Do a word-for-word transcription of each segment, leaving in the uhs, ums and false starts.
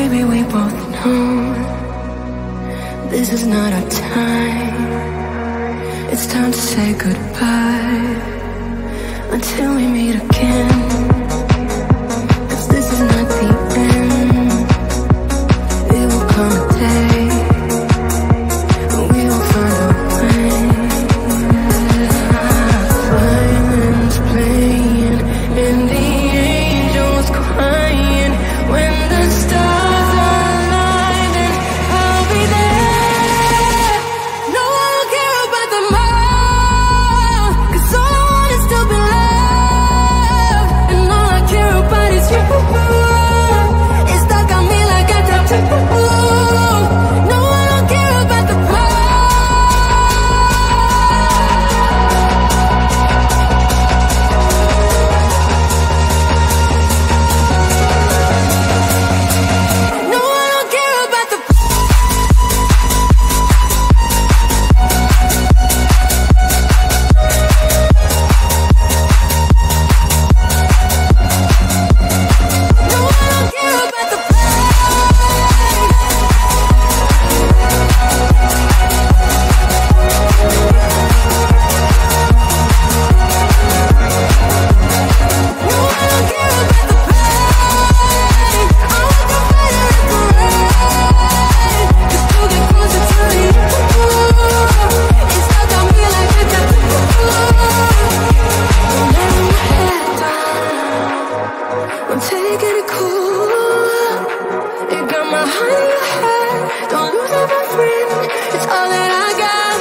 baby, we both know this is not our time. It's time to say goodbye until we meet again. 'Cause this is not the end. It will come a day when we will find a way. Violins playing and the angels crying. When the stars align, then I'll be there. No one will care about the more, 'cause all I want is to be loved, and all I care about is you. It's stuck on me like a tattoo. No one will care about the No one will care about the No one will care about the No one will care about the pain. I want to fight it right, just to get closer to you. It's stuck on me like a tattoo. I'm letting my head down, I'm taking it cool. You got my heart in your head, don't lose it, my friend. It's all that I got.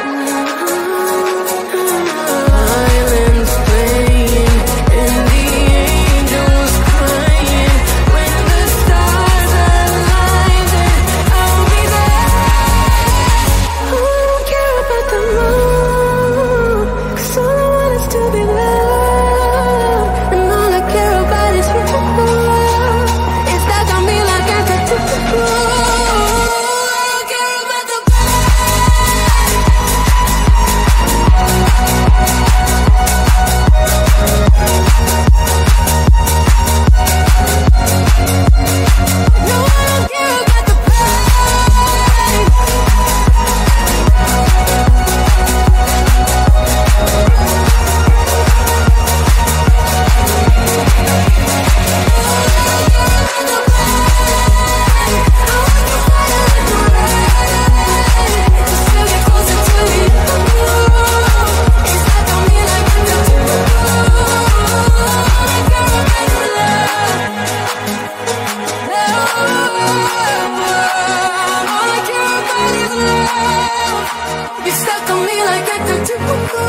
Violins playing and the angels crying. When the stars align, then I'll be there. I don't care about the moon, 'cause all I want is to be loved, and all I care about is you. It's stuck on me like a tattoo. I don't care about the No, I don't care about the pain. Just to get closer to you. It's stuck on me like a tattoo. All I care about is love. All I care about is love. You're stuck on me like a tattoo.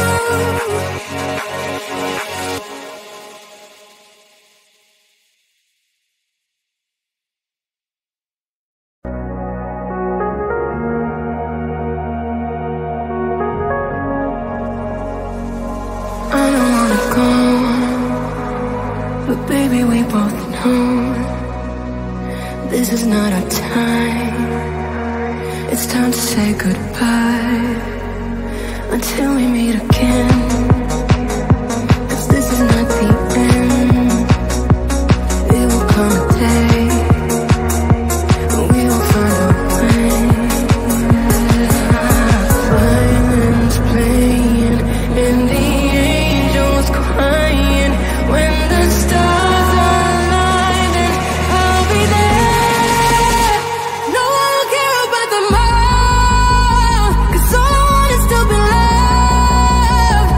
I don't wanna go, but baby, we both know this is not our time. It's time to say goodbye until we meet again. 'Cause this is not the end. It will come a day when we will find a way. Violins playing and the angels crying. When the stars align, then I'll be there. No one will care about the more, 'cause all I want is to be loved,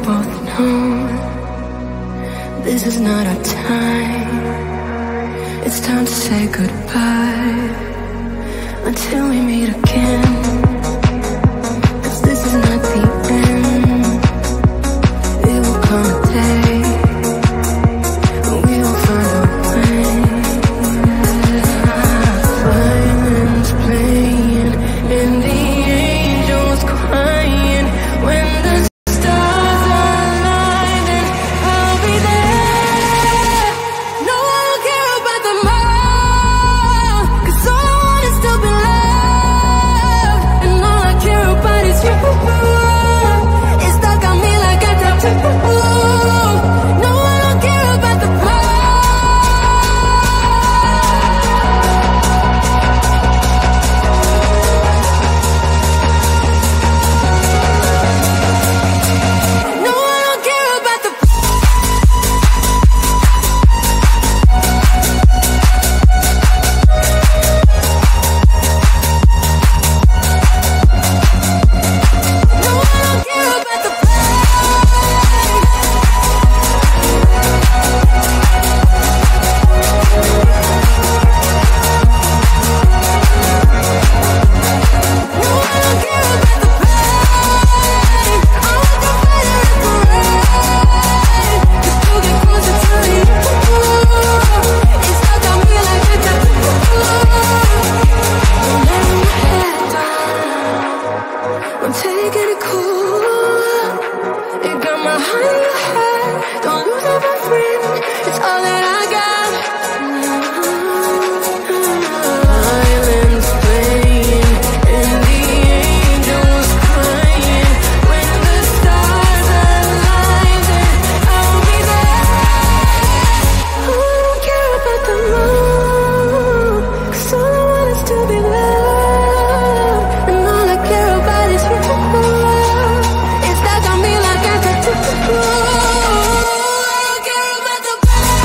both know this is not our time. It's time to say goodbye until we meet again. 'Cause this is not the end. It will come a day when we will find a way. Violins playing and the angels crying. When the stars align, then I'll be there. No, I don't care about the more, 'cause all I want is to be loved. And all I care about is you. It's stuck on me like a tattoo. No, I don't care about the No, I don't care about the No, I don't care about the No, I don't care about the pain. I want the fire and the rain. Just to get closer to you. It's stuck on me like a tattoo. I'm letting my head down. I'm taking it cool. It got my heart in your head. Don't lose it, my friend. It's all that I got. Violins playing and the angels crying. When the stars align, then I'll be there. Oh, I don't care about the moon, 'cause all I want is to be loved. And all I care about is you. It's stuck on me like a tattoo. I don't care about the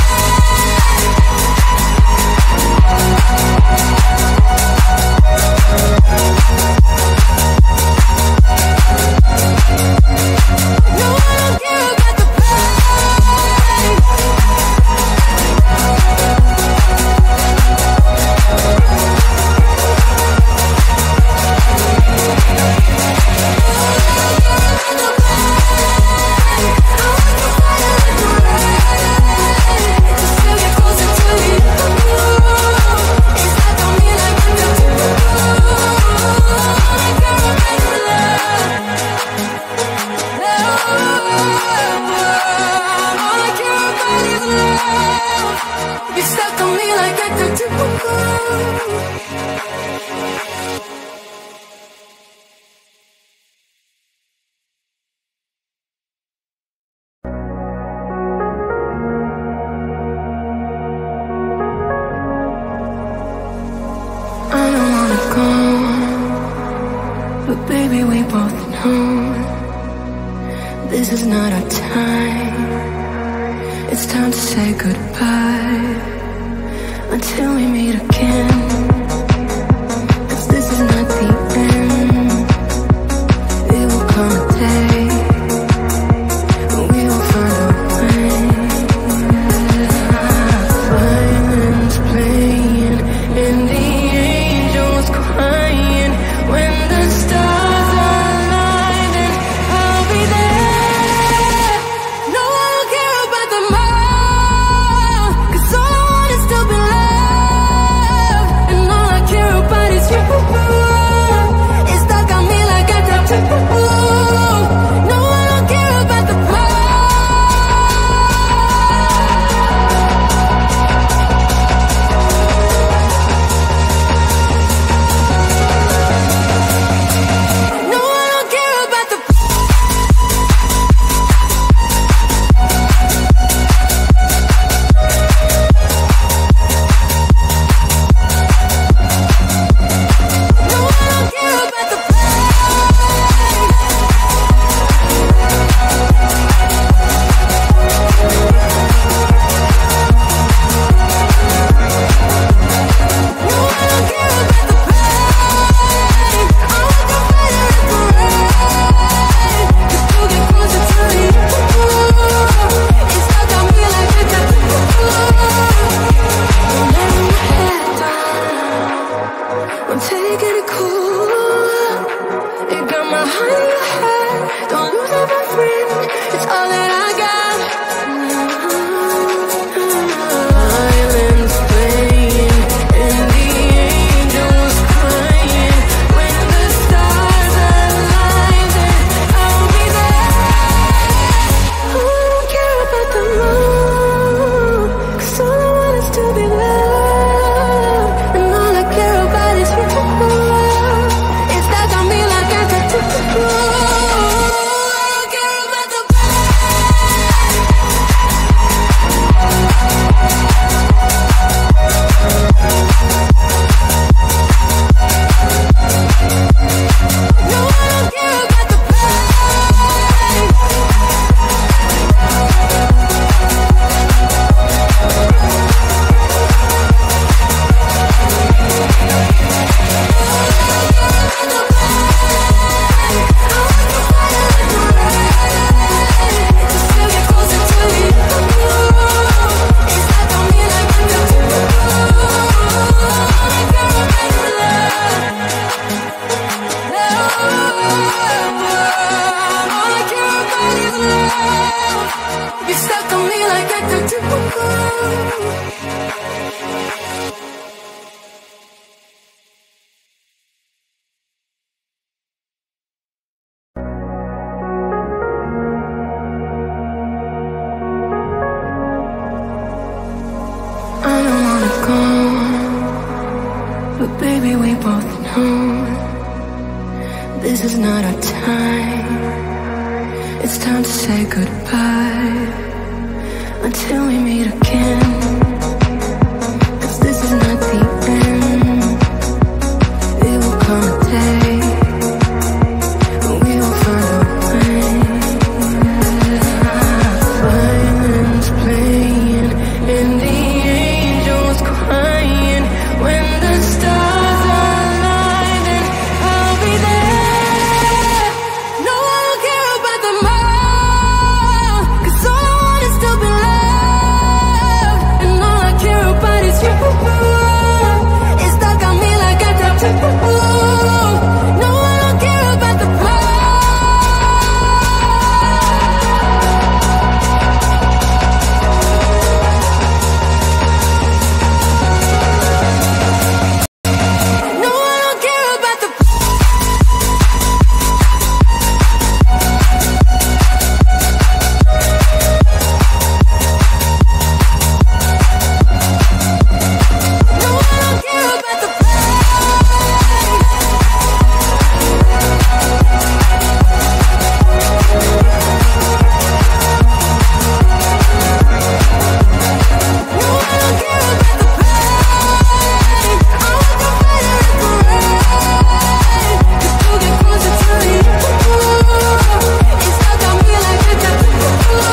No, I don't care about the pain. Just to get closer to you. It's stuck on me like a tattoo. All I care about is love. All I care about is love. You're stuck on me like a tattoo. I don't wanna go, but baby, we both know this is not our time. It's time to say goodbye until we meet again. 'Cause this is not the end. It will come a day when we will find a way. Violins playing and the angels crying. When the stars align, then I'll be there. No, I don't care about the more, 'cause all I want is to be loved. And This is not our time. It's time to say goodbye until we meet again. 'Cause this is not the end. It will come a day when we will find a way. Violins playing and the angels crying. When the stars align, then I'll be there. No, I don't care about the more, 'cause all I want is to be loved, and all I care about is you. It's stuck on me like a tattoo. No, I don't care about the more. No, I don't care about the No, I don't care about the No, I don't care about the pain. I want to fight it like a rain. Just to get closer to you. It's stuck on me like a tattoo.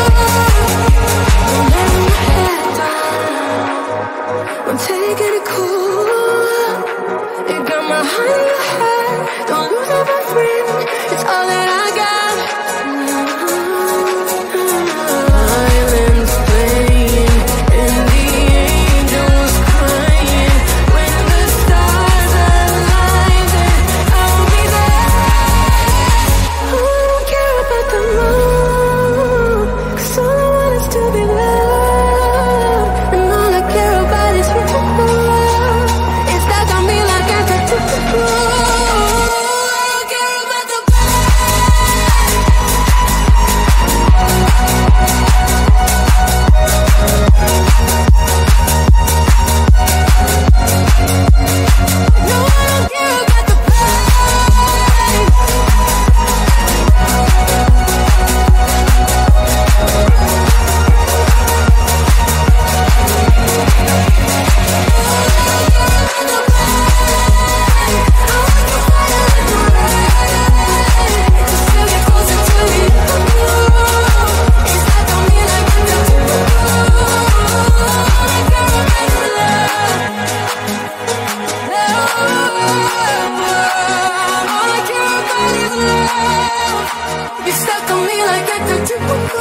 I'm letting my head down. I'm taking it cool. It got my heart in your head. Don't lose it, my friend. It's all that I got. Violins playing and the angels crying. When the stars align, then I'll be there. I don't care about the moon, 'cause all I want is to be loved, and all I care about is you. It's stuck on me like a tattoo. I don't care about the No, I don't care about the pain. Just to get closer to you. It's stuck on me like a tattoo. All I care about is love. All I care about is love. You're stuck on me like a tattoo.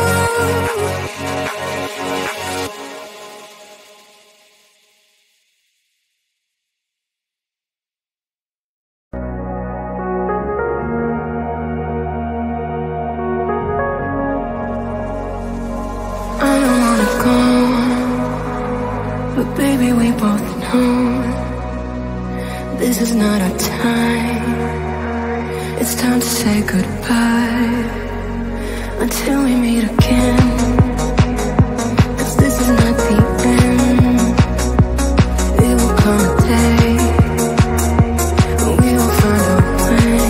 I don't wanna go, but baby, we both know this is not our time. It's time to say goodbye until we meet again. 'Cause this is not the end. It will come a day when we will find a way.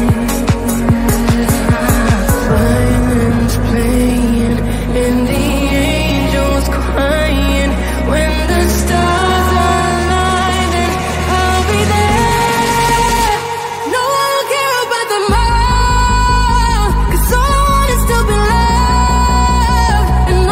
Violins playing and the angels crying. When the stars align, then I'll be there. No, I don't care about the more, 'cause all I want is to be loved, and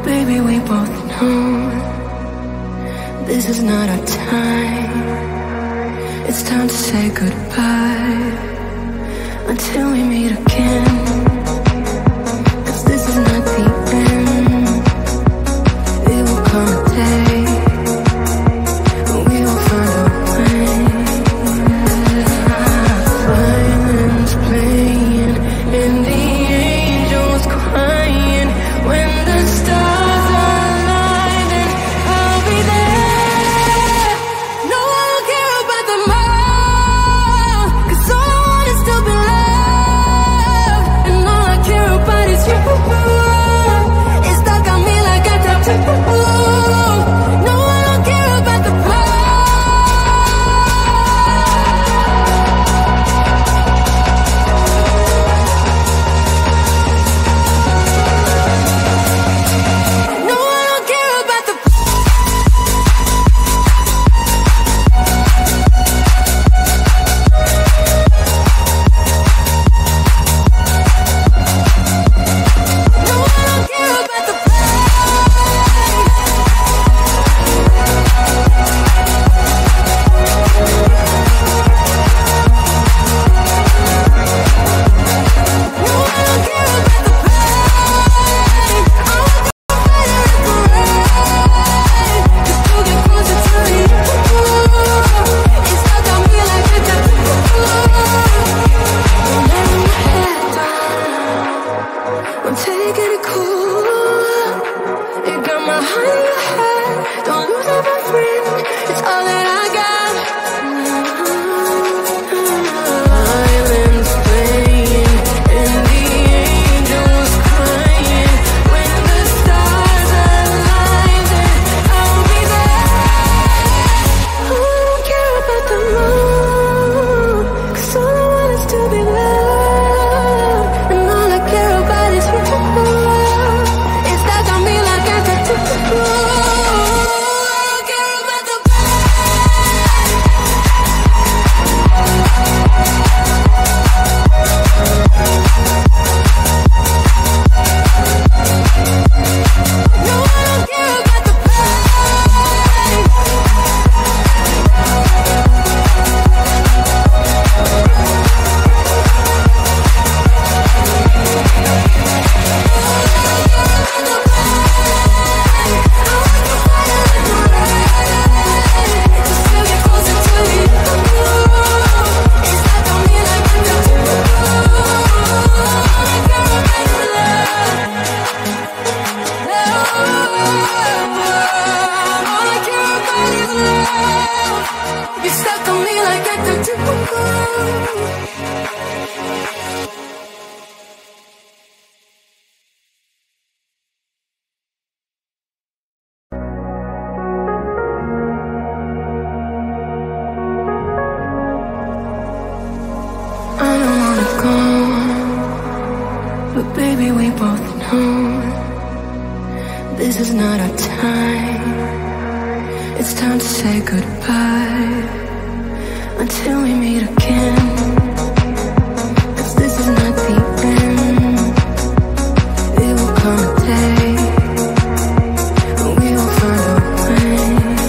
baby, we both know this is not our time. It's time to say goodbye until we meet again. 'Cause this is not the end. It will come a day when we will find a way. Violins playing and the angels crying. When the stars align, then I'll be there. No one will care about the more, 'cause all I want is to be loved, and all I care about is you. It's stuck on me like a tattoo. No one will care about the baby, we both know this is not our time. It's time to say goodbye until we meet again. 'Cause this is not the end. It will come a day when we will find a way.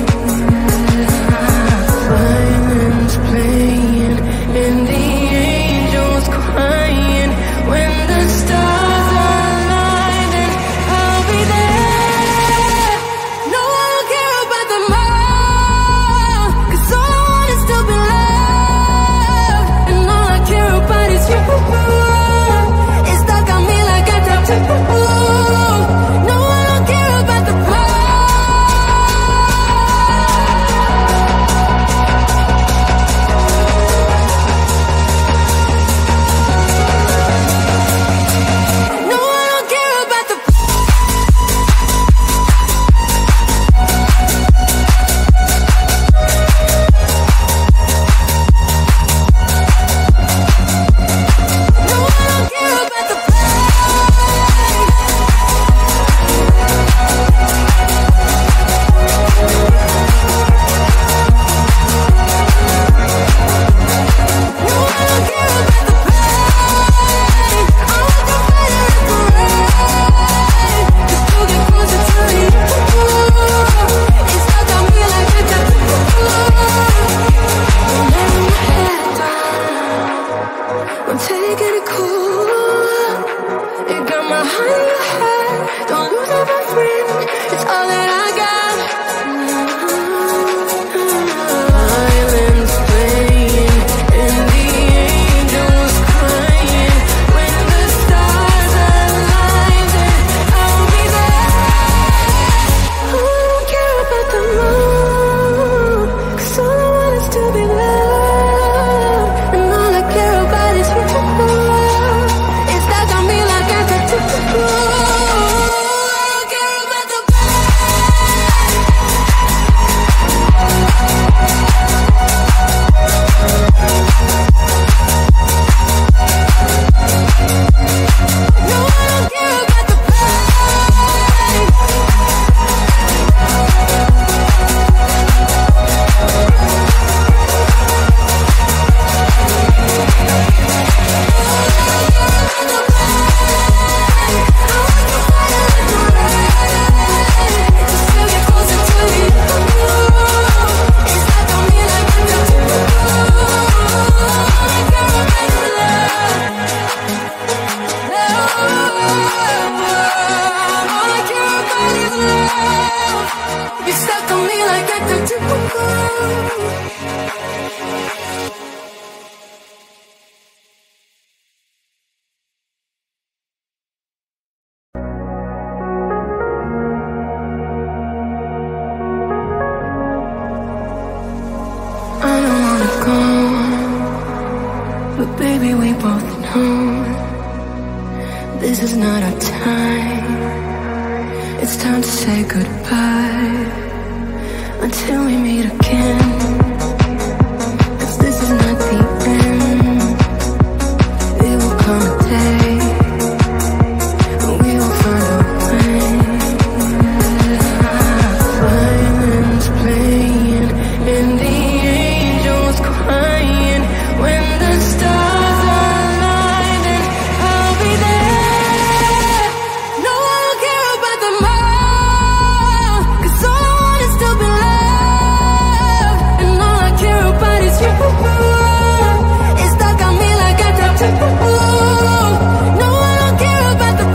Violins playing and the angels crying. When the stars align, then I'll be there. No one will care about the more, 'cause all I want is to be loved, and we both know this is not our time. It's time to say goodbye until we meet again. 'Cause this is not the end. It will come a day when we will find a way. Violins playing and the angels crying. When the stars align, then I'll be there. No, I don't care about the more, 'cause all I want is to be loved, and all I care about is you. It's stuck on me like a tattoo. No, I don't care about the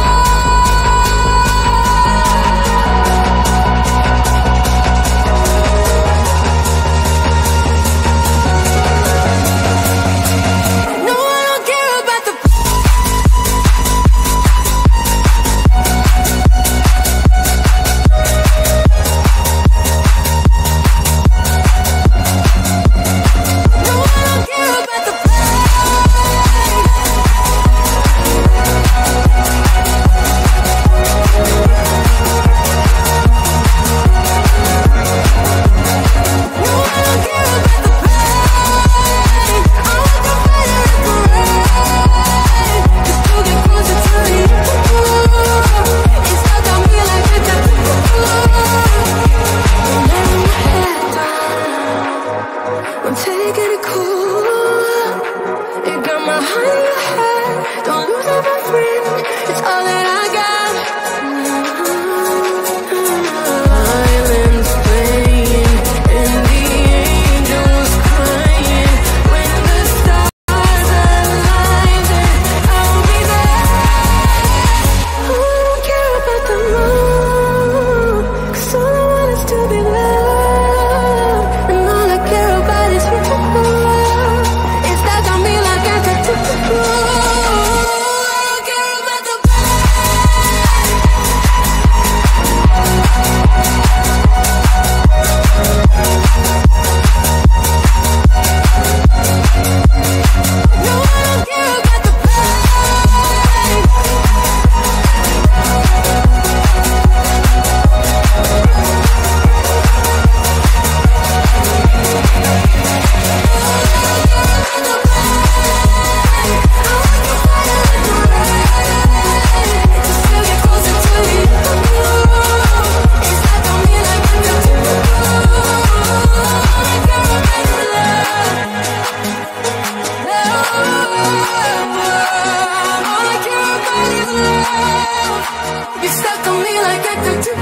No, I don't care about the No, I don't care about the No, I don't care about the pain. I want the fire and parade. Just to get closer to you. It's stuck on me like a tattoo. I'm letting my head down. I'm taking it cool. You got my heart in your head. Don't lose it, my friend. It's all that I got. Violins playing and the angels crying. When the stars align, then I'll be there. I don't care about the moon, 'cause all I want is to be loved, and all I care about is you. It's stuck on me like a tattoo. I don't care about the No, I don't care about the pain. Just to get closer to you. It's stuck on me like a tattoo. All I care about is love. All I care about is love. You're stuck on me like a tattoo.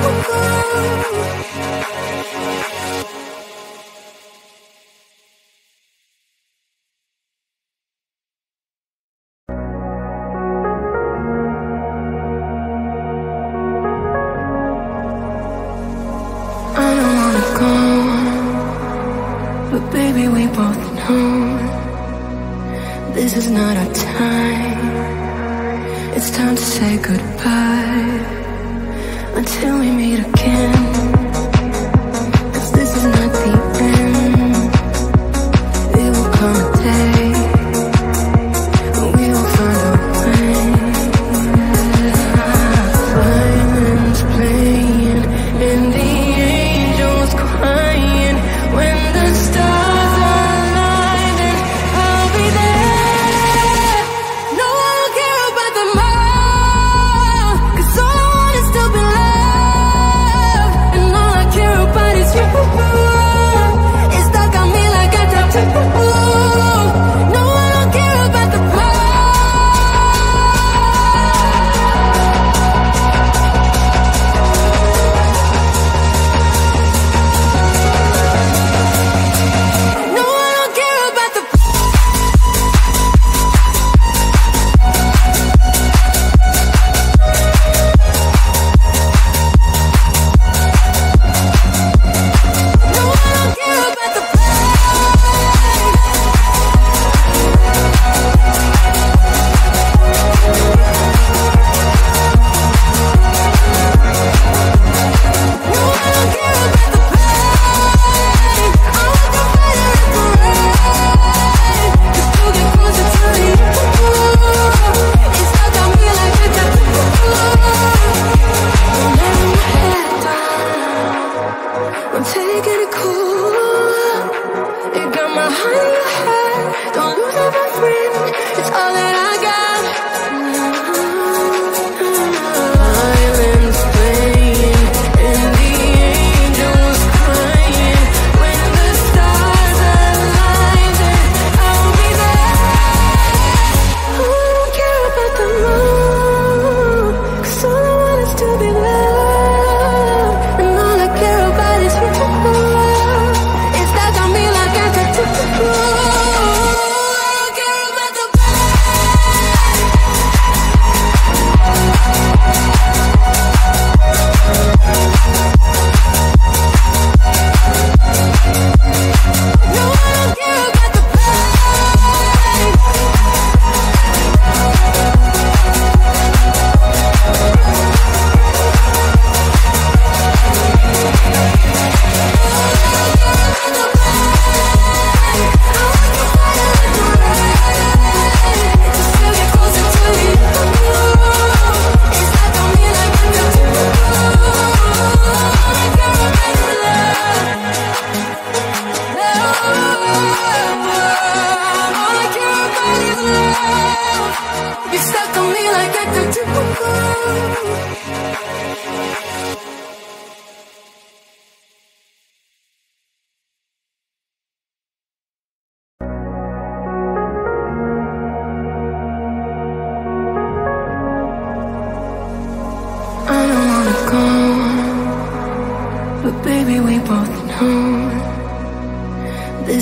I don't wanna go, but baby, we both know this is not our time. It's time to say goodbye until we meet again. 'Cause this is not the end. It will come a day when we will find a way. Violins playing and the angels crying. When the stars align, then I'll be there. No, I don't care about the more, 'cause all I want is to be loved,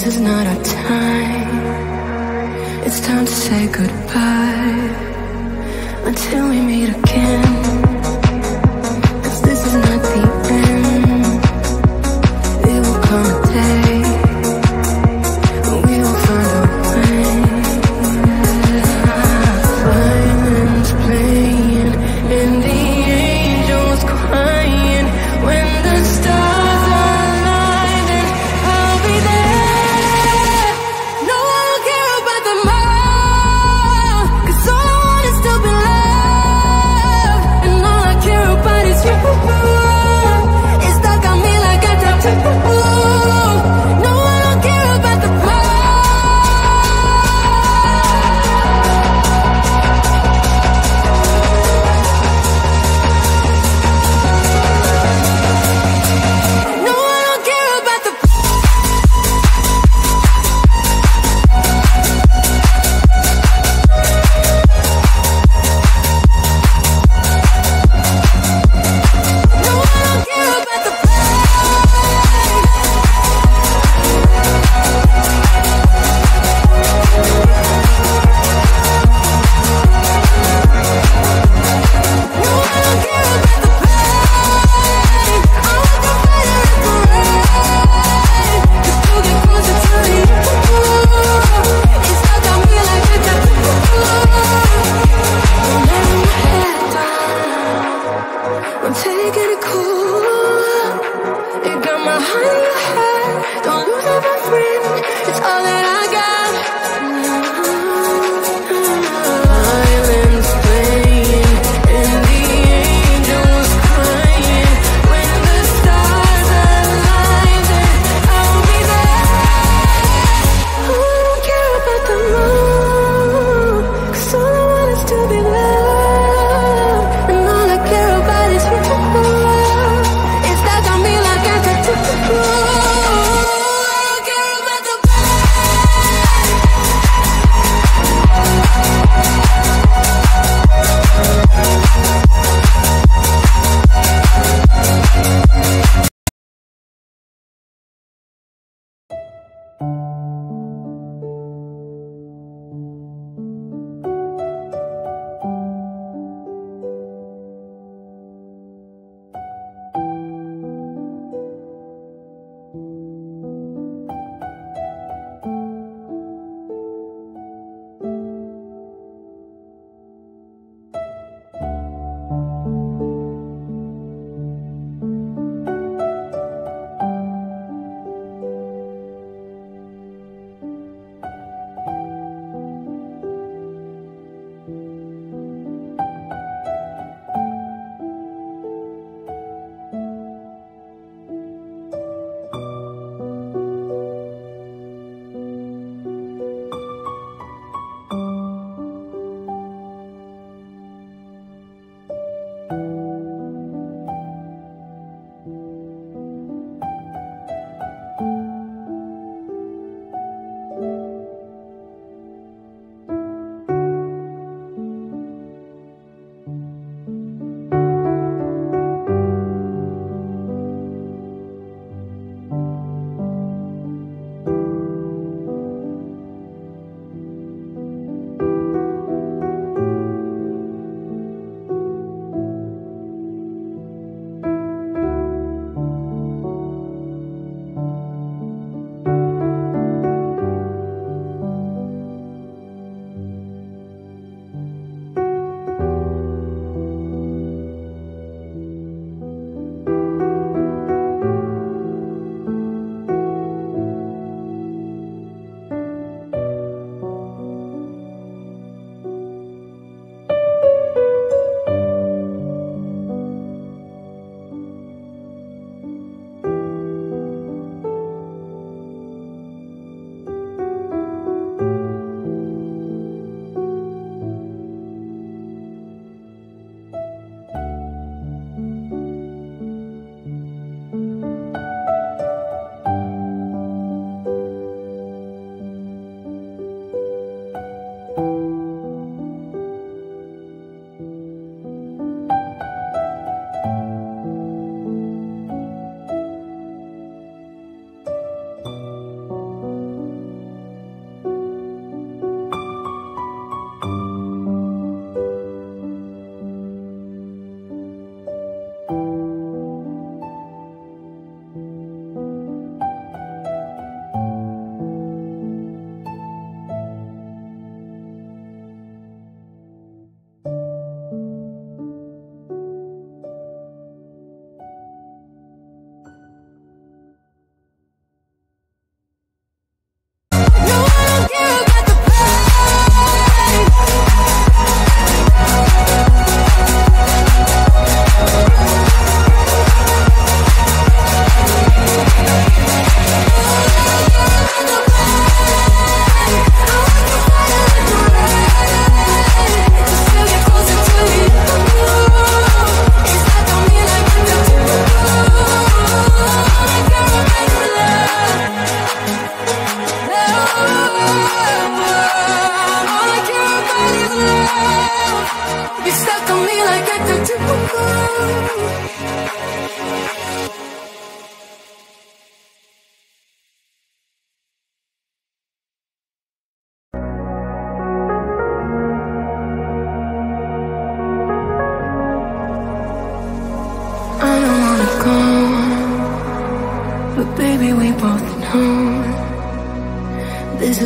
is not our time. It's time to say goodbye until we meet again. 'Cause this is not the end. It will come a day when we will find a way. Violins playing and the angels crying. When the stars align, then I'll be there. No one will care about them all, 'cause all I want is to be loved.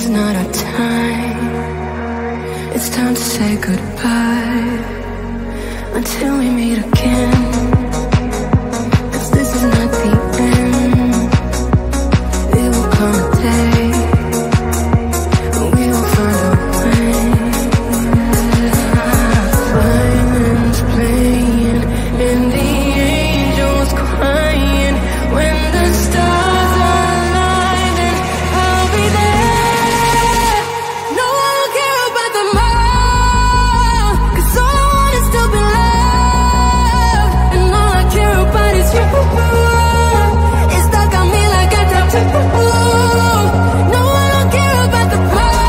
is not our time. It's time to say goodbye until we meet again. 'Cause this is not the end. It will come a day when we will find a way. Violins playin and the angels crying. When the stars align, then I'll be there. No one will care about the more, 'cause all I want is to be loved, and all I care about is you. It's stuck on me like a tattoo. No one will care about the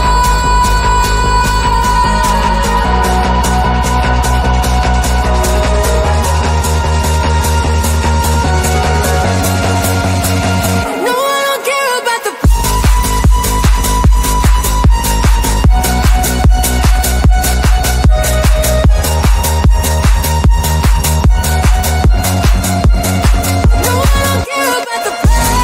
No one will care about the No one will care about the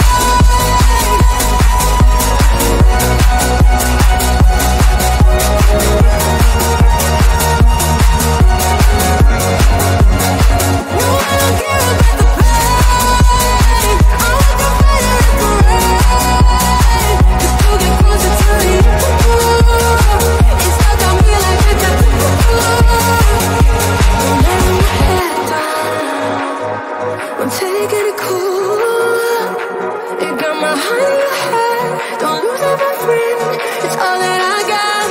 No one will care about the pain. I want to fight it parade, just to get closer to you. It's stuck on me like a tattoo. I'm letting my head down, I'm taking it cool. It got my heart in your head. Don't lose it, my friend. It's all that I got.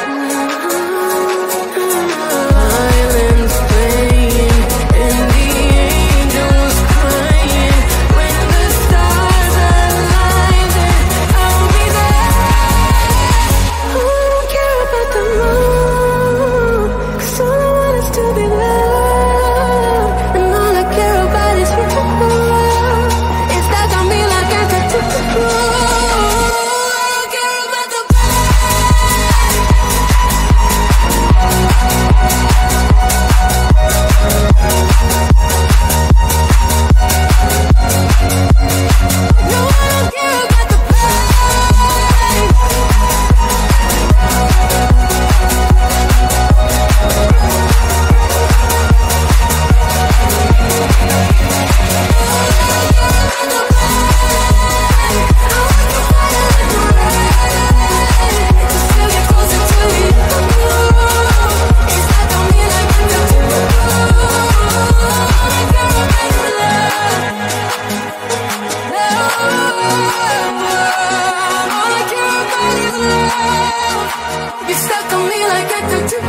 Violins playing and the angels crying. When the stars align, then I'll be there. I don't care about the moon, 'cause all I want is to be loved, and all I care about is you. It's stuck on me like a tattoo. I don't care about the No one will care about the pain. Just to get closer to you. It's stuck on me like a tattoo. All I care about is love. All I care about is love. You're stuck on me like a tattoo.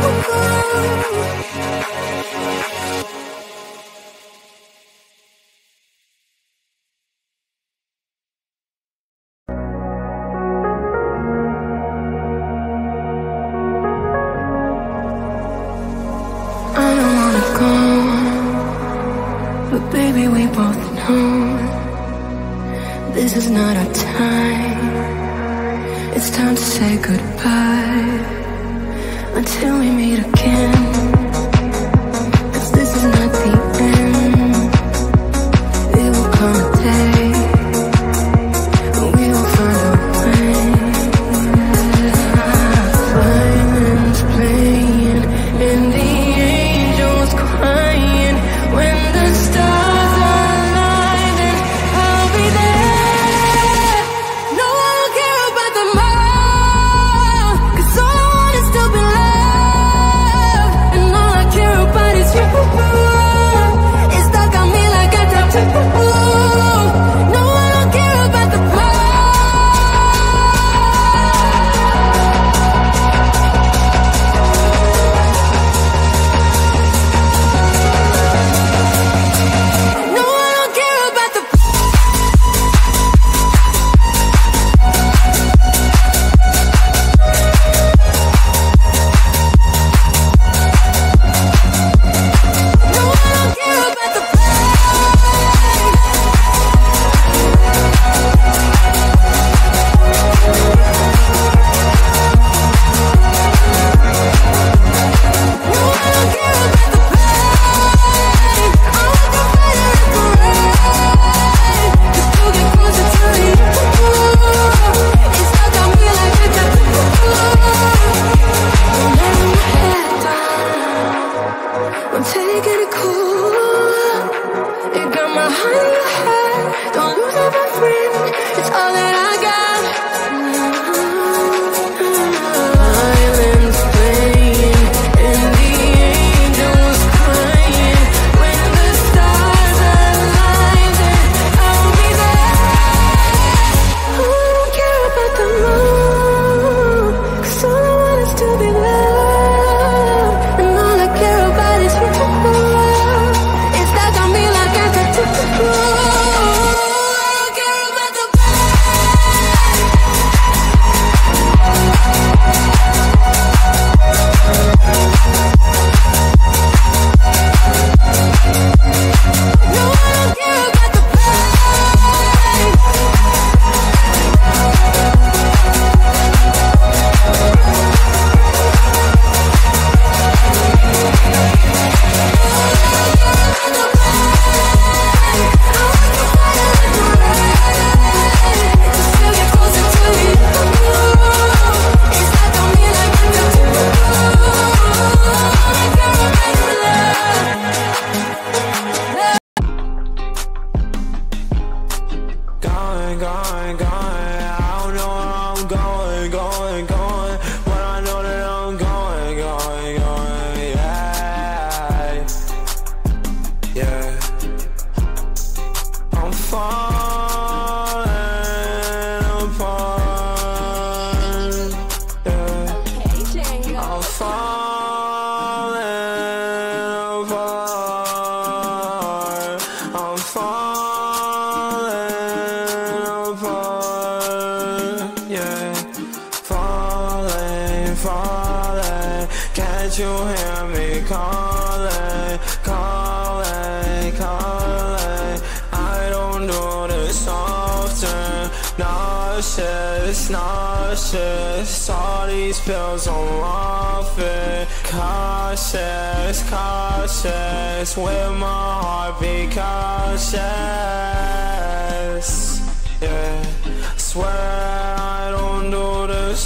I don't wanna go, but baby, we both know this is not our time. It's time to say goodbye until we meet again. 'Cause this is not the end. It will come a day when we will find a way. Violins playing and the angels crying. When the stars align, then I'll be there. No one will care about the more, 'cause all I want is to be loved, and Can't you hear me calling, calling, calling? I don't do this often. Nauseous, nauseous. All these pills I'm off it. Cautious, cautious. With my heart be cautious. Yeah, swear I don't do this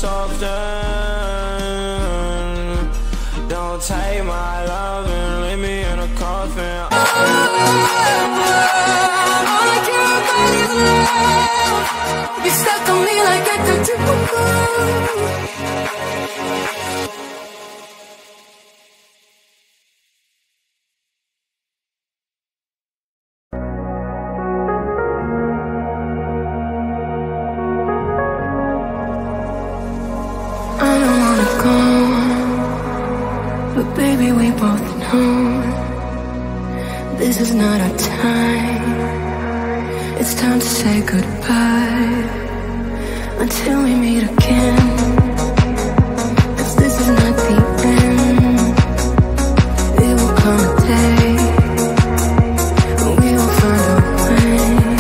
often. Don't take my love and leave me in a coffin. Oh, all I care about is love. You stuck on me like I could do. Baby, we both know this is not our time. It's time to say goodbye until we meet again. 'Cause this is not the end. It will come a day when we will find a way.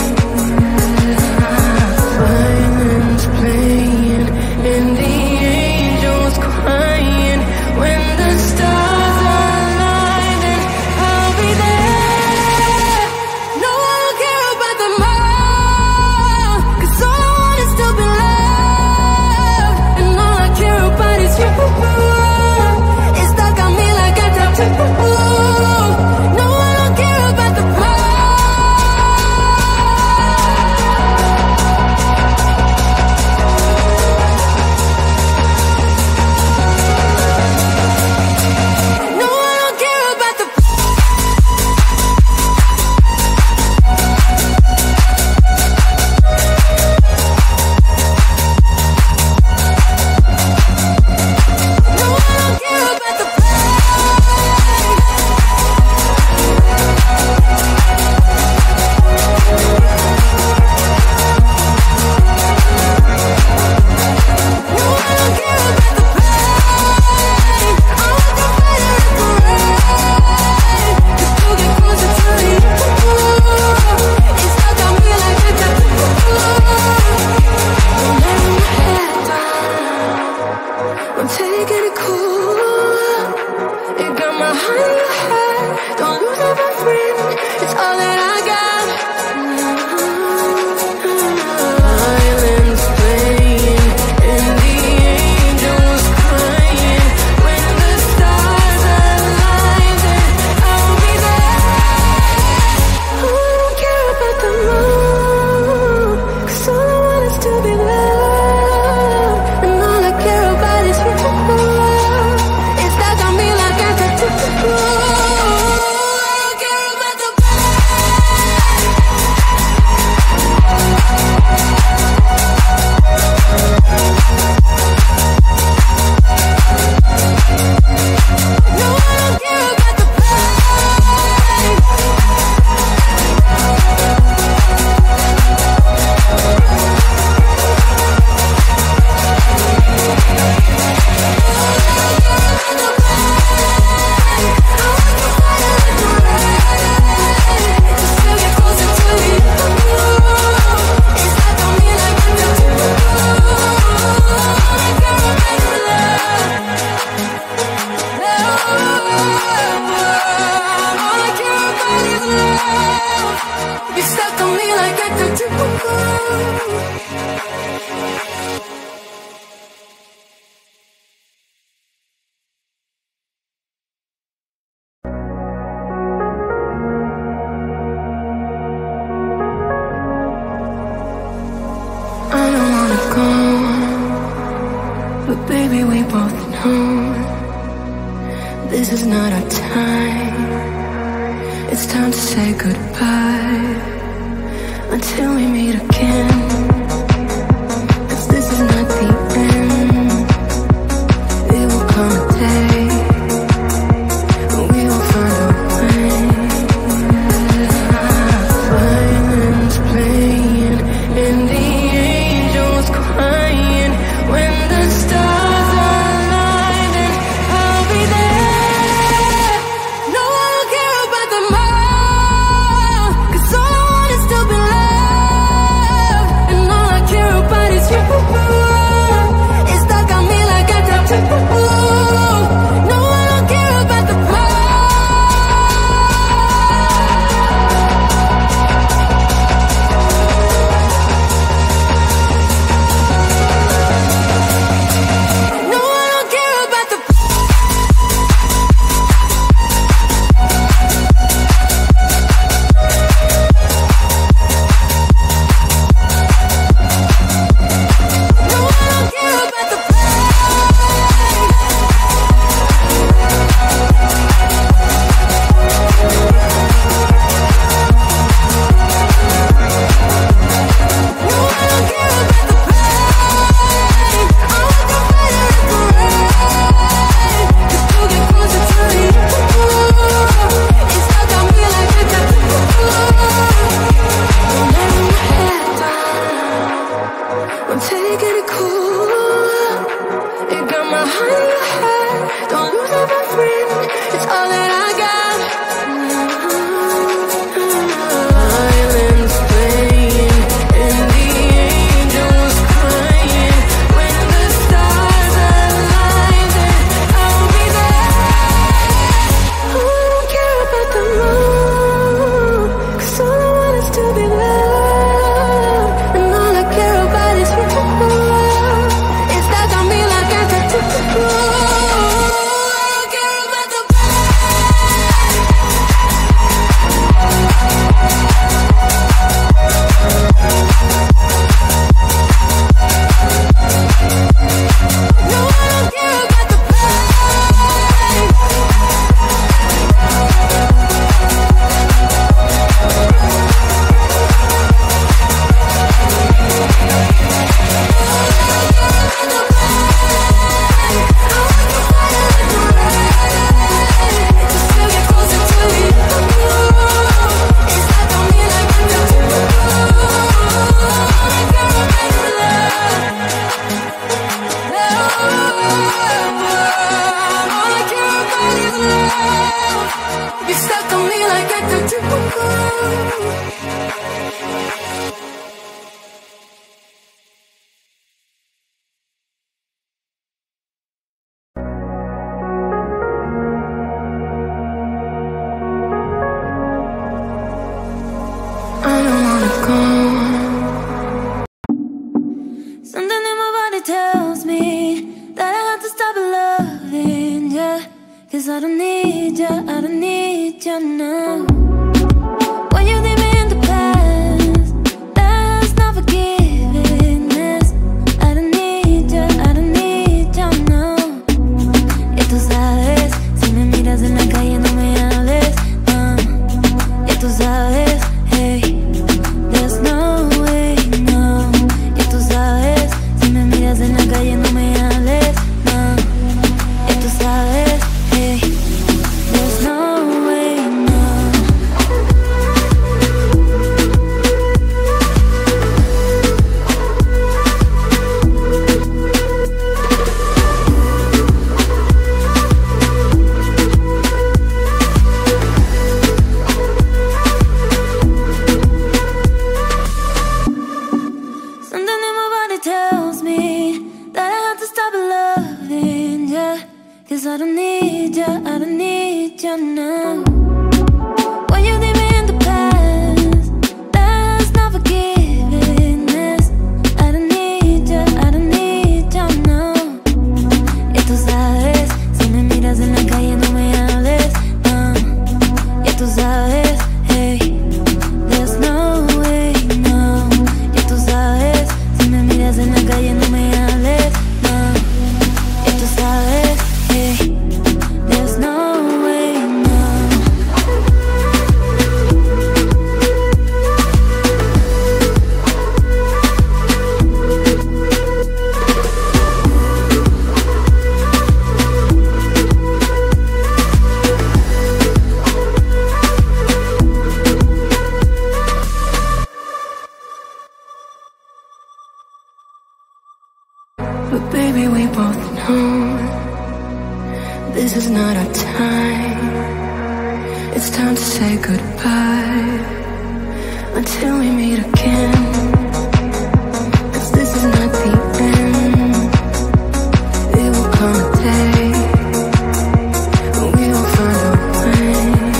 Violins playing and the angels crying when the stars align, and I'll be there. No, I don't care about the more, 'cause all I want is to be loved, and all I care about is you. It's stuck on me like a tattoo. No, I don't care about the No, I don't care about the No, I don't care about the No, I don't care about the pain. I want to fight it at the rain. Just to get closer to you. It's stuck on me like a tattoo. I'm letting my head down. I'm taking it cool. It got my heart in your head. Don't lose it, my friend. It's all that I got. Violins playing and the angels crying. When the stars align, then I'll be there. Oh, I don't care about the moon, 'cause all I want is to be loved, and all I care about is you. It's stuck on me like a tattoo. I don't care about the No, I don't care about the pain. Just to get closer to you. It's stuck on me like a tattoo. All I care about is love. All I care about is love. You stuck on me like a tattoo. I don't wanna go, but baby, we both know this is not our time. It's time to say goodbye until we meet again. 'Cause this is not the end. It will come a day when we will find a way. Violins playing and the angels crying when the stars align, and I'll be there. all that I got. Violins playing and the angels crying. When the stars align, then I'll be there. I don't care about the moon, 'cause all I want is to be loved, and all I care about is you. It's stuck on me like a tattoo. I don't need ya, I don't need ya now. When you leave me in the past, that's not forgiveness. I don't need ya, I don't need ya now. Ya tú sabes, si me miras en la calle no me hables, no. Ya tú sabes, hey, there's no way, no. Ya tú sabes, si me miras en la calle no me hables, no. Ya tú sabes, hey, there's no way, no. Something in my body tells me that I have to stop loving ya, 'cause I don't need ya, I don't need ya now. When you leave me in the past, that's not forgiveness. I don't need ya, I don't need ya now. Ya tú sabes, si me miras en la calle no me hables, no. Ya tú sabes, hey, there's no way, no. Ya tú sabes, si me miras en la calle no me hables, no. Ya tú sabes, hey, there's no way, no. But baby, we both know this is not our time. It's time to say goodbye until we meet again. 'Cause this is not the end. It will come a day when we will find a way.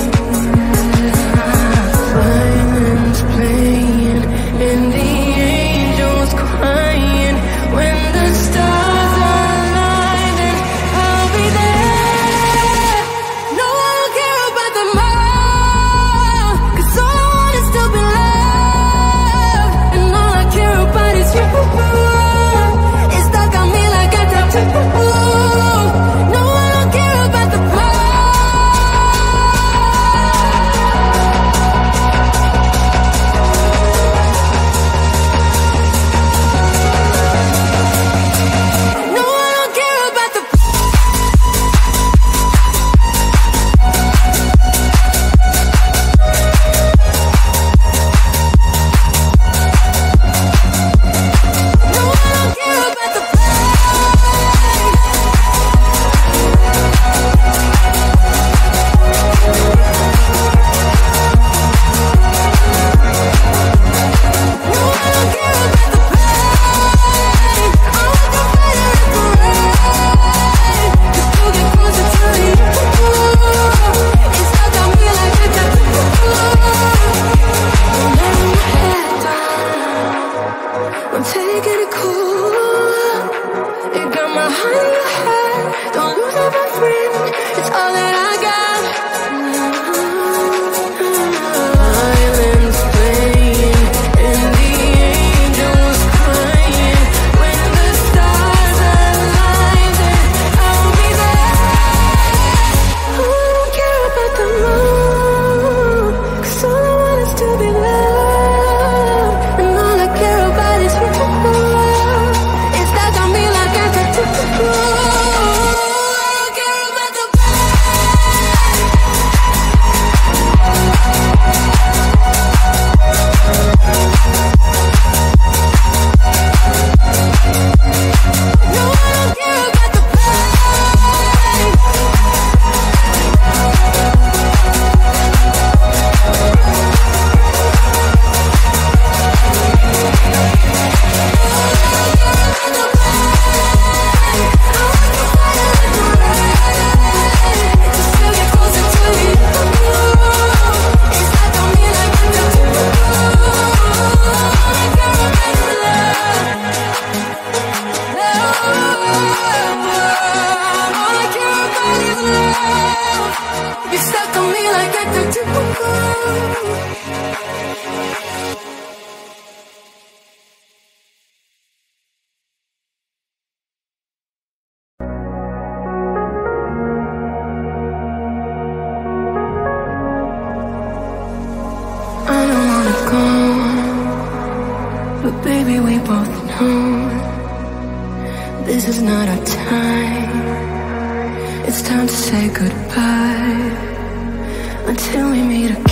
Violins playing and the angels crying. When the stars align, then I'll be there. No, I don't care about the moon, 'cause all I want is to be loved, like the typical. But baby, we both know this is not our time. It's time to say goodbye until we meet again.